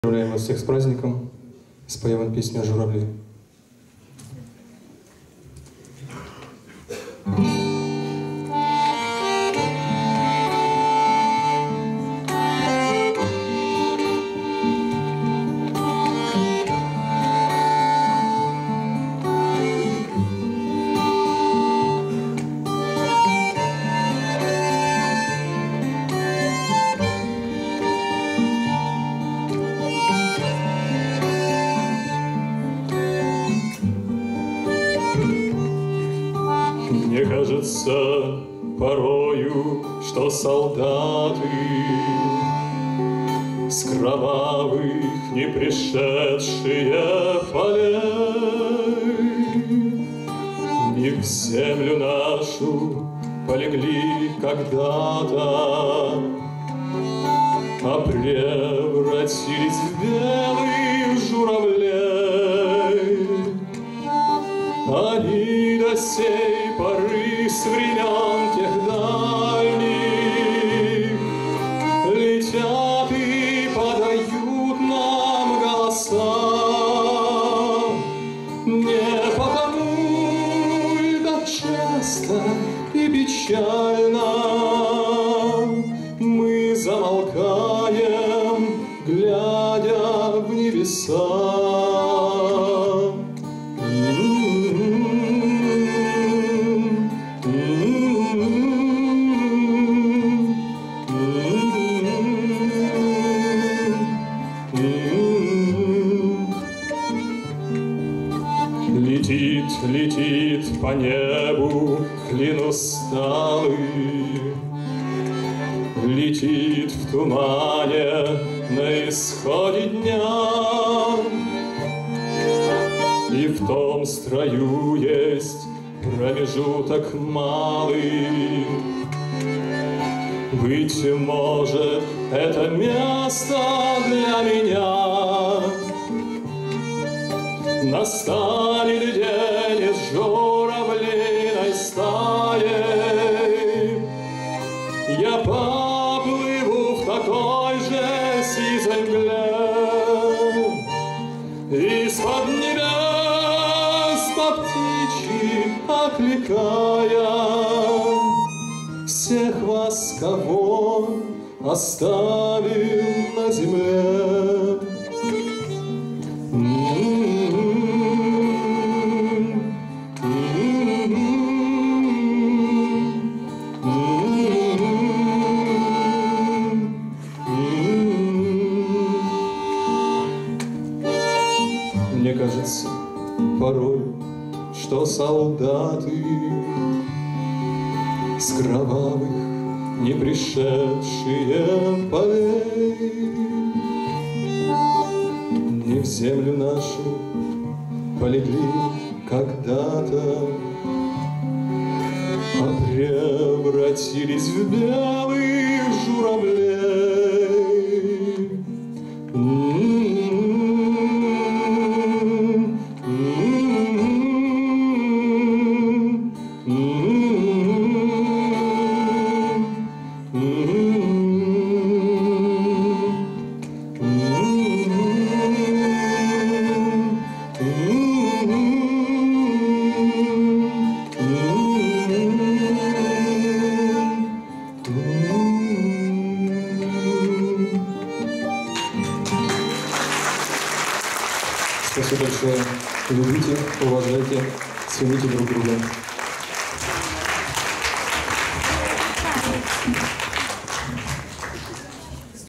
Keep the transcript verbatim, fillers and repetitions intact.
Поздравляем вас всех с праздником. Споем вам песню о журавле. Мне кажется порою, что солдаты с кровавых не пришедшие полей не в землю нашу полегли когда-то, а превратились в белых журавлей. Они до сей поры с времен тех дальних летят и подают нам голоса. Не потому ли так часто и печально мы замолкаем, глядя в небеса? Летит, летит по небу клин усталый, летит в тумане на исходе дня, и в том строю есть промежуток малый. Быть может, это место для меня. Настанет день из журавлиной стаей, я поплыву в такой же сизой мгле. Из-под небес по птичьи окликая всех вас, кого оставил на земле. Мне кажется порой, что солдаты с кровавых не пришедшие полей не в землю нашу полегли когда-то, а превратились в белых журавлей. Спасибо большое. Любите, уважайте, цените друг друга.